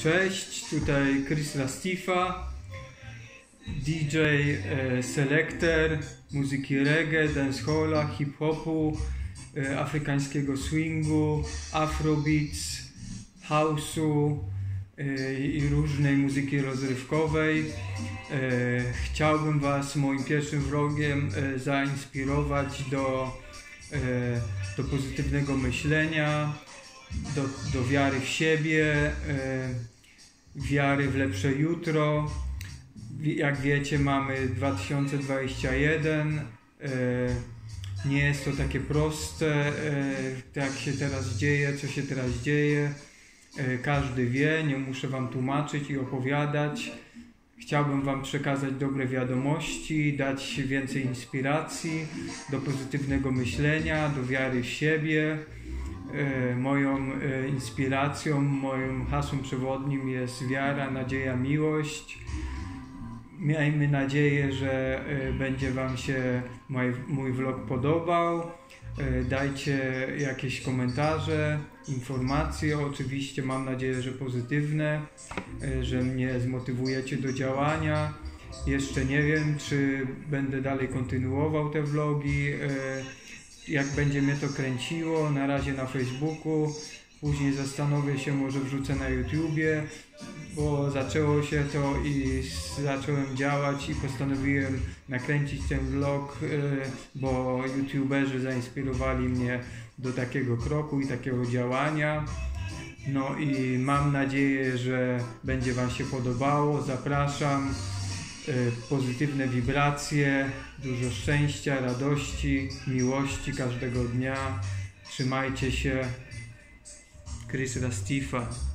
Cześć, tutaj Chris Lastifa, DJ, selektor muzyki reggae, dancehala, hip-hopu, afrykańskiego swingu, afrobeats, house'u i różnej muzyki rozrywkowej. Chciałbym Was moim pierwszym vlogiem zainspirować do pozytywnego myślenia, do wiary w siebie, wiary w lepsze jutro. Jak wiecie, mamy 2021. Nie jest to takie proste, jak się teraz dzieje, co się teraz dzieje. Każdy wie, nie muszę Wam tłumaczyć i opowiadać. Chciałbym Wam przekazać dobre wiadomości, dać więcej inspiracji do pozytywnego myślenia, do wiary w siebie. Moją inspiracją, moim hasłem przewodnim jest wiara, nadzieja, miłość. Miejmy nadzieję, że będzie Wam się mój vlog podobał. Dajcie jakieś komentarze, informacje, oczywiście mam nadzieję, że pozytywne, że mnie zmotywujecie do działania. Jeszcze nie wiem, czy będę dalej kontynuował te vlogi, jak będzie mnie to kręciło, na razie na Facebooku, później zastanowię się, może wrzucę na YouTubie, bo zaczęło się to i zacząłem działać i postanowiłem nakręcić ten vlog, bo YouTuberzy zainspirowali mnie do takiego kroku i takiego działania. No i mam nadzieję, że będzie Wam się podobało. Zapraszam. Pozytywne wibracje, dużo szczęścia, radości, miłości każdego dnia. Trzymajcie się. Chris Lastifa.